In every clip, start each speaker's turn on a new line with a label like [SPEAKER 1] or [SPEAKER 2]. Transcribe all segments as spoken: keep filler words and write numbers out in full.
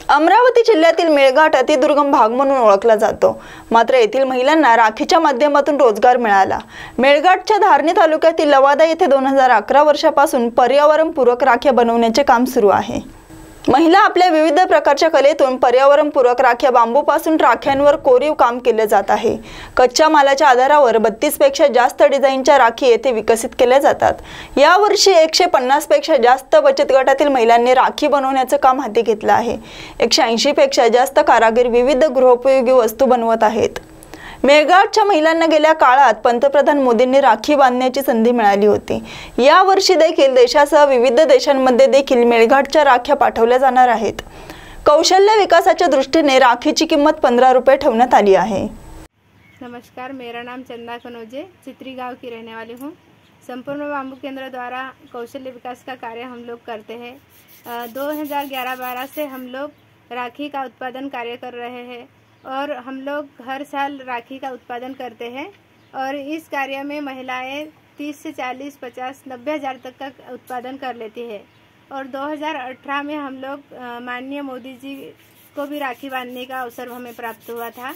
[SPEAKER 1] अमरावती जिल्ह्यातील मेळघाट अतिदुर्गम भाग म्हणून ओळखला जातो, मात्र येथील महिलांना राखीच्या माध्यमातून रोजगार मिळाला। मेळघाटच्या धारणी तालुक्यातील लवादा येथे दोन हजार अकरा वर्षापासून पर्यावरणपूरक राख्या बनवण्याचे काम सुरू आहे। महिला आपल्या विविध प्रकारच्या कलेतून पर्यावरणपूरक राख्या बांबूपासून राख्यांवर कोरीव काम केले जात आहे। कच्च्या मालाच्या आधारावर बत्तीस पेक्षा जास्त डिझाईनच्या राखी येथे विकसित केल्या जातात। या वर्षी एकशे पन्नास पेक्षा जास्त बचत गटातील महिलांनी राखी बनवण्याचे काम हाती घेतले आहे। एकशे ऐंशी पेक्षा जास्त कारागीर विविध गृहोपयोगी वस्तू बनवत आहेत। मेळघाटच्या महिलांना गेल्या काळात पंतप्रधान मोदींनी राखी बांधण्याची संधी मिळाली होती। या वर्षी देखील देशासह विविध देशांमध्ये देखील मेळघाटच्या राख्या पाठवल्या जाणार आहेत। कौशल्य विकासाच्या दृष्टीने राखीची किंमत पंद्रह रुपये ठेवण्यात आली आहे।
[SPEAKER 2] नमस्कार, मेरा नाम चंदा कनौजे, चित्री गांव की रहने वाली हूँ। संपूर्ण बाम्बू केंद्र द्वारा कौशल्य विकास का कार्य हम लोग करते हैं। दो हज़ार ग्यारह बारह से हम लोग राखी का उत्पादन कार्य कर रहे हैं और हम लोग हर साल राखी का उत्पादन करते हैं और इस कार्य में महिलाएं तीस से चालीस, पचास, नब्बे हज़ार तक का उत्पादन कर लेती है। और दो हज़ार अठारह में हम लोग माननीय मोदी जी को भी राखी बांधने का अवसर हमें प्राप्त हुआ था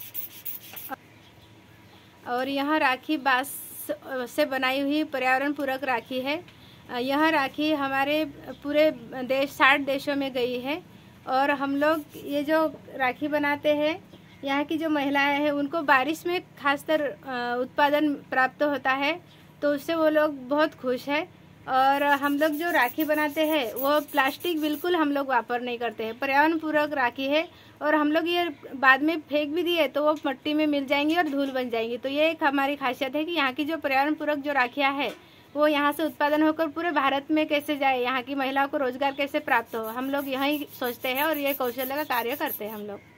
[SPEAKER 2] और यह राखी बांस से बनाई हुई पर्यावरण पूरक राखी है। यह राखी हमारे पूरे देश साठ देशों में गई है और हम लोग ये जो राखी बनाते हैं, यहाँ की जो महिलाएं हैं उनको बारिश में खासकर उत्पादन प्राप्त होता है, तो उससे वो लोग बहुत खुश है। और हम लोग जो राखी बनाते हैं वो प्लास्टिक बिल्कुल हम लोग वापर नहीं करते हैं, पर्यावरण पूरक राखी है। और हम लोग ये बाद में फेंक भी दिए तो वो मिट्टी में मिल जाएंगी और धूल बन जाएंगी। तो ये एक हमारी खासियत है कि यहाँ की जो पर्यावरण पूरक जो राखियाँ है वो यहाँ से उत्पादन होकर पूरे भारत में कैसे जाए, यहाँ की महिलाओं को रोजगार कैसे प्राप्त हो, हम लोग यही सोचते हैं और ये कौशल्य का कार्य करते हैं हम लोग।